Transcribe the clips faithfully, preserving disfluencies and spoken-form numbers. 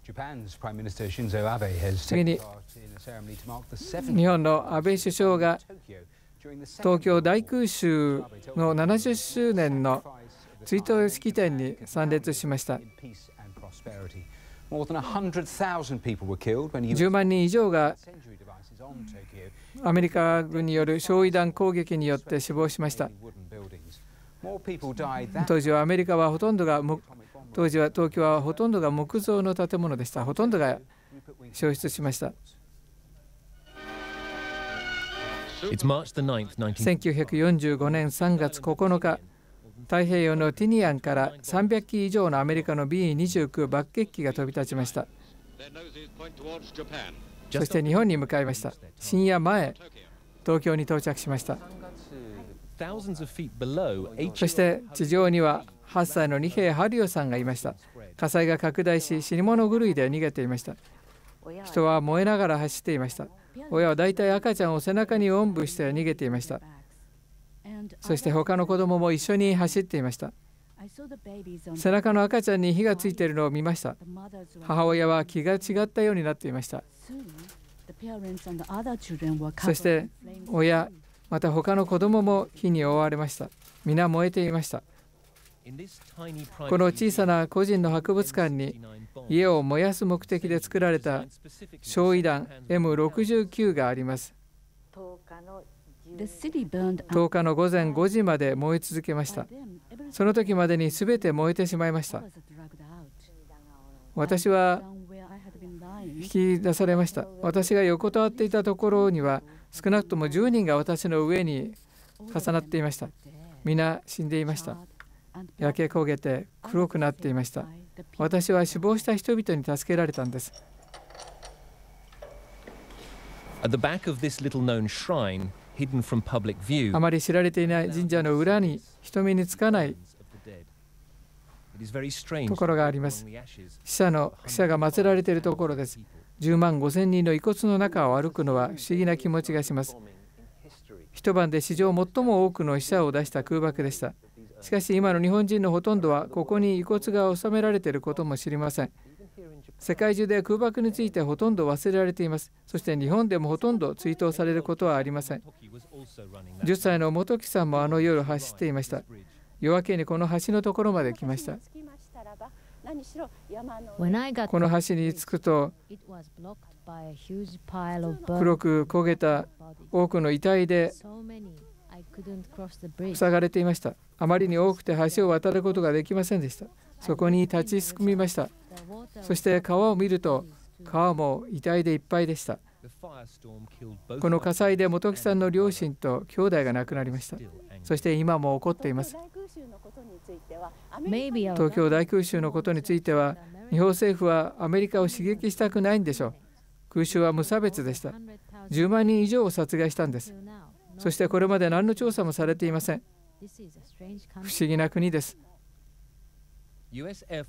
次に、日本の安倍首相が東京大空襲のななじゅっしゅうねんの追悼式典に参列しました。じゅうまんにん以上がアメリカ軍による焼夷弾攻撃によって死亡しました。当時はアメリカはほとんどが当時は東京はほとんどが木造の建物でした。ほとんどが焼失しました。せんきゅうひゃくよんじゅうごねんさんがつここのか、太平洋のティニアンからさんびゃっき以上のアメリカの ビーにじゅうきゅう 爆撃機が飛び立ちました。そして日本に向かいました。深夜前、東京に到着しました。そして地上にははっさいの二瓶春代さんがいました。火災が拡大し、死に物狂いで逃げていました。人は燃えながら走っていました。親はだいたい赤ちゃんを背中におんぶして逃げていました。そして他の子供も一緒に走っていました。背中の赤ちゃんに火がついているのを見ました。母親は気が違ったようになっていました。そして親、また他の子供も火に覆われました。皆燃えていました。この小さな個人の博物館に家を燃やす目的で作られた焼夷弾 エムろくじゅうきゅう があります。とおかのごぜんごじまで燃え続けました。その時までに全て燃えてしまいました。私は引き出されました。私が横たわっていたところには少なくともじゅうにんが私の上に重なっていました。皆死んでいました。焼け焦げて黒くなっていました。私は死亡した人々に助けられたんです。あまり知られていない神社の裏に人目につかないところがあります。死者の死者が祀られているところです。じゅうまんごせんにんの遺骨の中を歩くのは不思議な気持ちがします。一晩で史上最も多くの死者を出した空爆でした。しかし今の日本人のほとんどはここに遺骨が収められていることも知りません。世界中で空爆についてほとんど忘れられています。そして日本でもほとんど追悼されることはありません。じゅっさいの本木さんもあの夜走っていました。夜明けにこの橋のところまで来ました。この橋に着くと黒く焦げた多くの遺体で塞がれていました。あまりに多くて橋を渡ることができませんでした。そこに立ちすくみました。そして川を見ると川も遺体でいっぱいでした。この火災で本木さんの両親と兄弟が亡くなりました。そして今も起こっています。東京大空襲のことについては日本政府はアメリカを刺激したくないんでしょう。空襲は無差別でした。じゅうまんにん以上を殺害したんです。そしてこれまで何の調査もされていません。不思議な国です。ア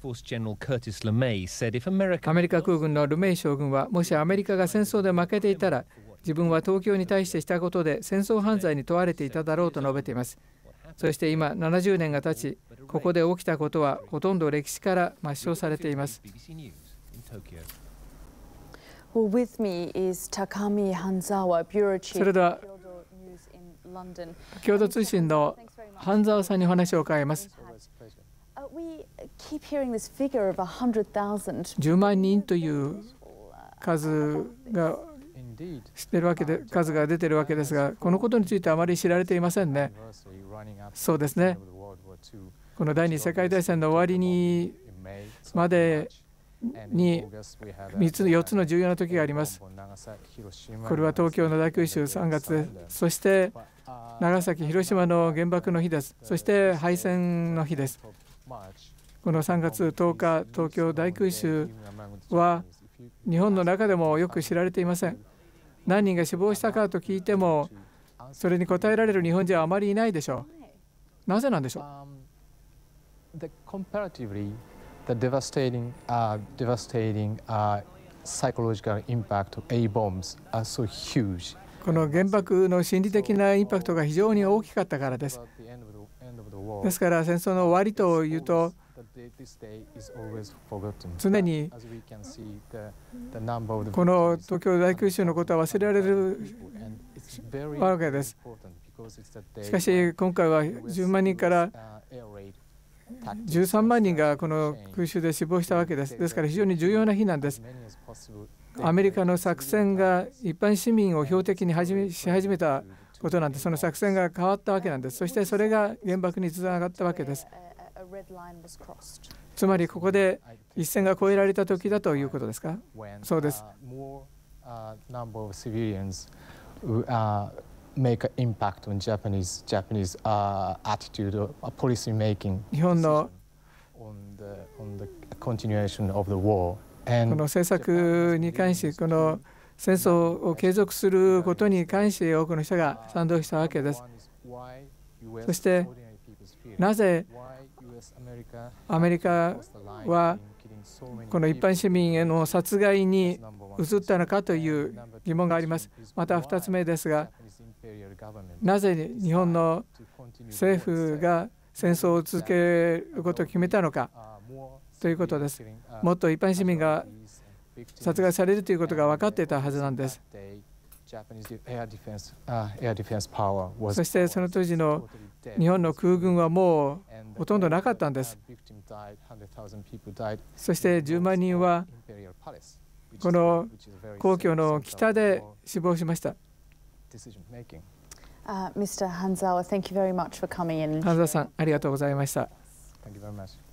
メリカ空軍のルメイ将軍は、もしアメリカが戦争で負けていたら、自分は東京に対してしたことで戦争犯罪に問われていただろうと述べています。そして今、ななじゅうねんが経ち、ここで起きたことはほとんど歴史から抹消されています。それでは、共同通信の半沢さんにお話を伺います。じゅうまんにんという数が知ってるわけで、数が出ているわけですが、このことについてあまり知られていませんね。そうですね。この第二次世界大戦の終わりにまでにみっつよっつの重要な時があります。これは東京の大空襲さんがつです。そして長崎、広島の原爆の日です。そして敗戦の日です。このさんがつとおか、東京大空襲は日本の中でもよく知られていません。何人が死亡したかと聞いても、それに答えられる日本人はあまりいないでしょう。なぜなんでしょう。 The devastating, uh, devastating uh, psychological impact of A bombs are so huge. この原爆の心理的なインパクトが非常に大きかったからです。ですから戦争の終わりというと、 常にこの東京大空襲のことは忘れられるわけです。しかし今回はじゅうまんにんからじゅうさんまんにんがこの空襲で死亡したわけです。ですから非常に重要な日なんです。アメリカの作戦が一般市民を標的に始めし始めたことなんで、その作戦が変わったわけなんです。そしてそれが原爆につながったわけです。つまりここで一線が越えられた時だということですか？そうです。 make an impact on Japanese Japanese uh, attitude or policy making 日本の on the on the continuation of the war この政策に関し、この戦争を継続することに関し多くの人が賛同したわけです。そしてなぜアメリカはこの一般市民への殺害に移ったのかという疑問があります。またふたつめですが、なぜ日本の政府が戦争を続けることを決めたのかということです。もっと一般市民が殺害されるということが分かっていたはずなんです。そしてその当時の日本の空軍はもうほとんどなかったんです。そしてじゅうまんにんはこの皇居の北で死亡しました。 Uh, Mister Hanzawa, thank you very much for coming in. 半沢さん、ありがとうございました。 Thank you very much.